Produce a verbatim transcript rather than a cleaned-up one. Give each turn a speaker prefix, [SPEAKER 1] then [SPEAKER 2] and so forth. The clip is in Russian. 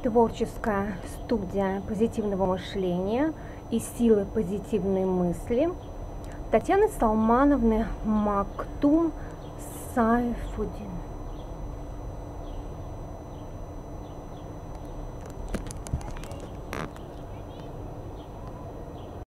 [SPEAKER 1] Творческая студия позитивного мышления и силы позитивной мысли Татьяны Салмановны Мактум Сайфудин.